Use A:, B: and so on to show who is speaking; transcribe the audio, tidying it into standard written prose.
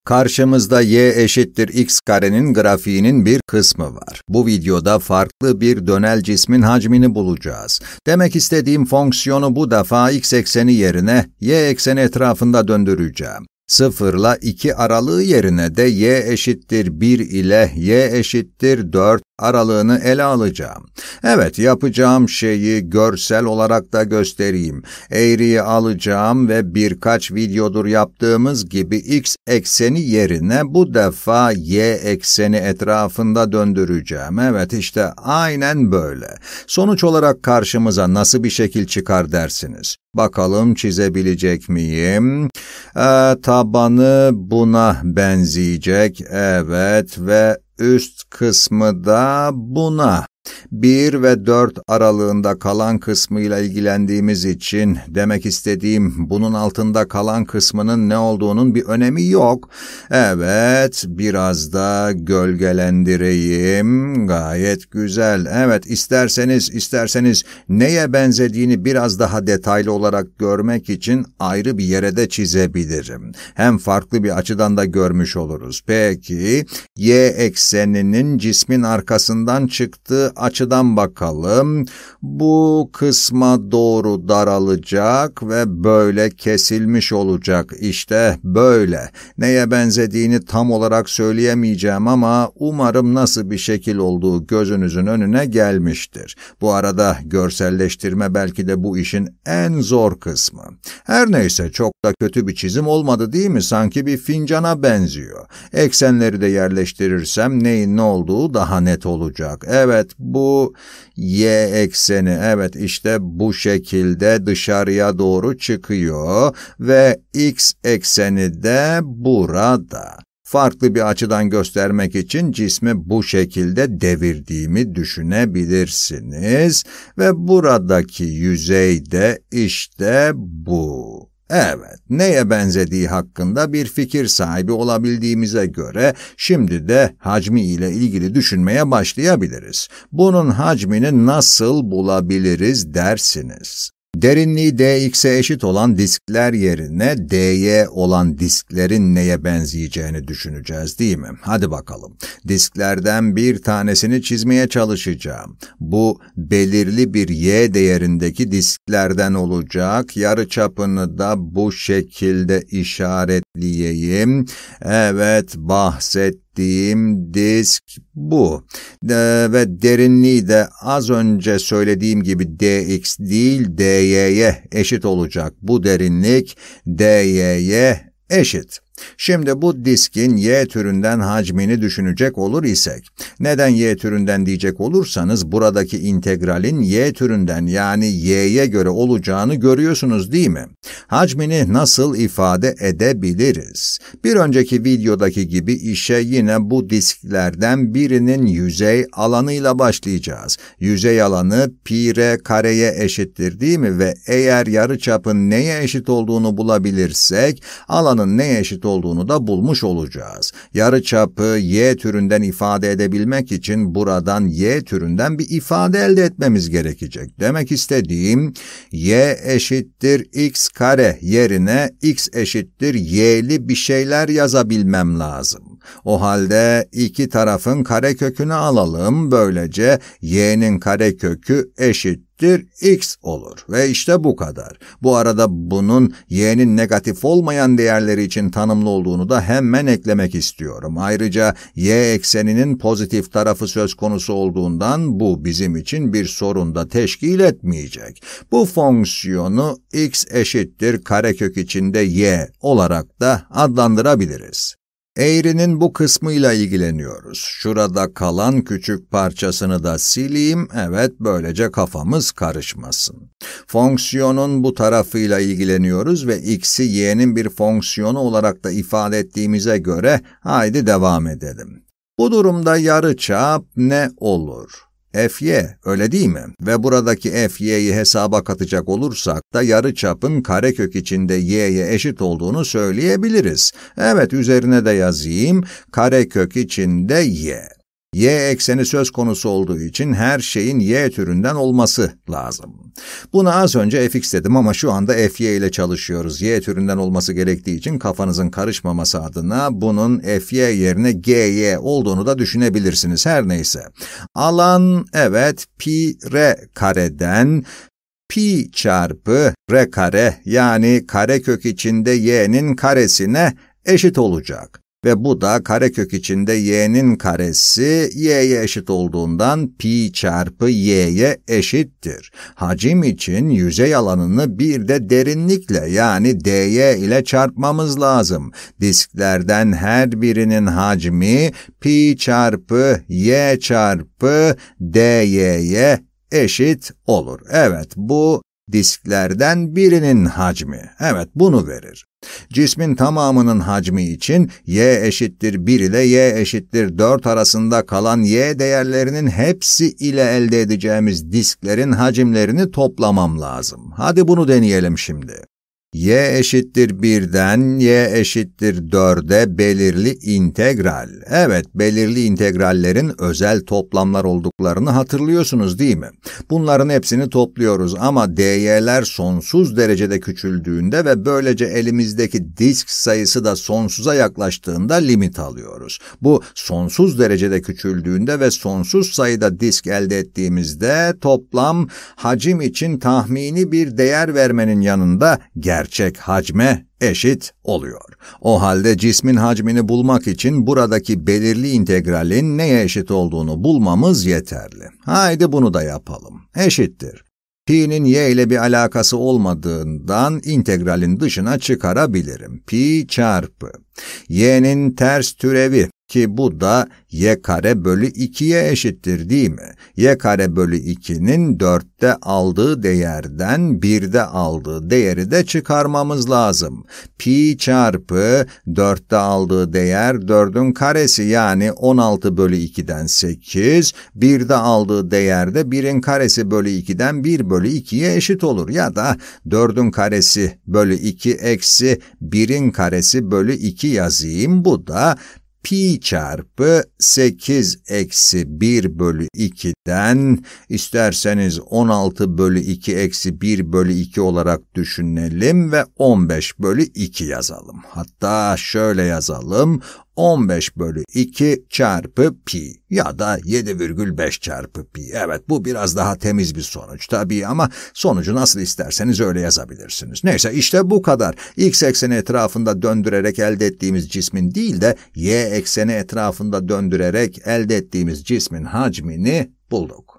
A: Karşımızda y eşittir x karenin grafiğinin bir kısmı var. Bu videoda farklı bir dönel cismin hacmini bulacağız. Demek istediğim fonksiyonu bu defa x ekseni yerine y ekseni etrafında döndüreceğim. 0 ile 2 aralığı yerine de y eşittir 1 ile y eşittir 4 aralığını ele alacağım. Evet, yapacağım şeyi görsel olarak da göstereyim. Eğriyi alacağım ve birkaç videodur yaptığımız gibi x ekseni yerine bu defa y ekseni etrafında döndüreceğim. Evet, işte aynen böyle. Sonuç olarak karşımıza nasıl bir şekil çıkar dersiniz? Bakalım çizebilecek miyim? Tabanı buna benzeyecek. Evet ve üst kısmı da buna. 1 ve 4 aralığında kalan kısmıyla ilgilendiğimiz için demek istediğim bunun altında kalan kısmının ne olduğunun bir önemi yok. Evet, biraz da gölgelendireyim. Gayet güzel. Evet, isterseniz neye benzediğini biraz daha detaylı olarak görmek için ayrı bir yere de çizebilirim. Hem farklı bir açıdan da görmüş oluruz. Peki, y ekseninin cismin arkasından çıktığı açıdan bakalım. Bu kısma doğru daralacak ve böyle kesilmiş olacak. İşte böyle. Neye benzediğini tam olarak söyleyemeyeceğim ama umarım nasıl bir şekil olduğu gözünüzün önüne gelmiştir. Bu arada görselleştirme belki de bu işin en zor kısmı. Her neyse, çok da kötü bir çizim olmadı değil mi? Sanki bir fincana benziyor. Eksenleri de yerleştirirsem neyin ne olduğu daha net olacak. Evet, bu y ekseni, evet işte bu şekilde dışarıya doğru çıkıyor ve x ekseni de burada. Farklı bir açıdan göstermek için cismi bu şekilde devirdiğimi düşünebilirsiniz ve buradaki yüzey de işte bu. Evet, neye benzediği hakkında bir fikir sahibi olabildiğimize göre şimdi de hacmi ile ilgili düşünmeye başlayabiliriz. Bunun hacmini nasıl bulabiliriz dersiniz? Derinliği dx'e eşit olan diskler yerine dy olan disklerin neye benzeyeceğini düşüneceğiz değil mi? Hadi bakalım. Disklerden bir tanesini çizmeye çalışacağım. Bu belirli bir y değerindeki disklerden olacak. Yarıçapını da bu şekilde işaretleyeyim. Evet, bahsettiğim disk bu. Ve derinliği de az önce söylediğim gibi dx değil dy'ye eşit olacak. Bu derinlik dy'ye eşit. Şimdi bu diskin y türünden hacmini düşünecek olur isek, neden y türünden diyecek olursanız buradaki integralin y türünden yani y'ye göre olacağını görüyorsunuz değil mi? Hacmini nasıl ifade edebiliriz? Bir önceki videodaki gibi işe yine bu disklerden birinin yüzey alanıyla başlayacağız. Yüzey alanı pi r kareye eşittir değil mi? Ve eğer yarıçapın neye eşit olduğunu bulabilirsek, alanın neye eşit olduğunu da bulmuş olacağız. Yarıçapı y türünden ifade edebilmek için buradan y türünden bir ifade elde etmemiz gerekecek. Demek istediğim y eşittir x kare yerine x eşittir y'li bir şeyler yazabilmem lazım. O halde iki tarafın karekökünü alalım. Böylece y'nin karekökü eşittir x olur. Ve işte bu kadar. Bu arada bunun y'nin negatif olmayan değerleri için tanımlı olduğunu da hemen eklemek istiyorum. Ayrıca y ekseninin pozitif tarafı söz konusu olduğundan bu bizim için bir sorun da teşkil etmeyecek. Bu fonksiyonu x eşittir karekök içinde y olarak da adlandırabiliriz. Eğrinin bu kısmıyla ilgileniyoruz. Şurada kalan küçük parçasını da sileyim. Evet, böylece kafamız karışmasın. Fonksiyonun bu tarafıyla ilgileniyoruz ve x'i y'nin bir fonksiyonu olarak da ifade ettiğimize göre haydi devam edelim. Bu durumda yarıçap ne olur? Fy, öyle değil mi? Ve buradaki fy'yi hesaba katacak olursak da yarıçapın karekök içinde y'ye eşit olduğunu söyleyebiliriz. Evet, üzerine de yazayım. Karekök içinde y. Y ekseni söz konusu olduğu için her şeyin y türünden olması lazım. Buna az önce fx dedim ama şu anda fy ile çalışıyoruz. Y türünden olması gerektiği için kafanızın karışmaması adına bunun fy yerine gy olduğunu da düşünebilirsiniz. Her neyse. Alan evet pi r kareden pi çarpı r kare yani karekök içinde y'nin karesine eşit olacak. Ve bu da karekök içinde y'nin karesi y'ye eşit olduğundan pi çarpı y'ye eşittir. Hacim için yüzey alanını bir de derinlikle yani dy ile çarpmamız lazım. Disklerden her birinin hacmi pi çarpı y çarpı dy'ye eşit olur. Evet, bu disklerden birinin hacmi. Evet, bunu verir. Cismin tamamının hacmi için y eşittir 1 ile y eşittir 4 arasında kalan y değerlerinin hepsi ile elde edeceğimiz disklerin hacimlerini toplamam lazım. Hadi bunu deneyelim şimdi. Y eşittir 1'den y eşittir 4'e belirli integral. Evet, belirli integrallerin özel toplamlar olduklarını hatırlıyorsunuz değil mi? Bunların hepsini topluyoruz ama dy'ler sonsuz derecede küçüldüğünde ve böylece elimizdeki disk sayısı da sonsuza yaklaştığında limit alıyoruz. Bu sonsuz derecede küçüldüğünde ve sonsuz sayıda disk elde ettiğimizde toplam hacim için tahmini bir değer vermenin yanında gerçek hacme eşit oluyor. O halde cismin hacmini bulmak için buradaki belirli integralin neye eşit olduğunu bulmamız yeterli. Haydi bunu da yapalım. Eşittir. Pi'nin y ile bir alakası olmadığından integralin dışına çıkarabilirim. Pi çarpı y'nin ters türevi ki bu da y kare bölü 2'ye eşittir değil mi? Y kare bölü 2'nin 4'te aldığı değerden 1'de aldığı değeri de çıkarmamız lazım. Pi çarpı 4'te aldığı değer 4'ün karesi yani 16 bölü 2'den 8, 1'de aldığı değer de 1'in karesi bölü 2'den 1 bölü 2'ye eşit olur. Ya da 4'ün karesi bölü 2 eksi 1'in karesi bölü 2 yazayım. Bu da pi çarpı 8 eksi 1 bölü 2'den isterseniz 16 bölü 2 eksi 1 bölü 2 olarak düşünelim ve 15 bölü 2 yazalım. Hatta şöyle yazalım. 15 bölü 2 çarpı pi ya da 7,5 çarpı pi. Evet, bu biraz daha temiz bir sonuç tabii ama sonucu nasıl isterseniz öyle yazabilirsiniz. Neyse, işte bu kadar. X ekseni etrafında döndürerek elde ettiğimiz cismin değil de y ekseni etrafında döndürerek elde ettiğimiz cismin hacmini bulduk.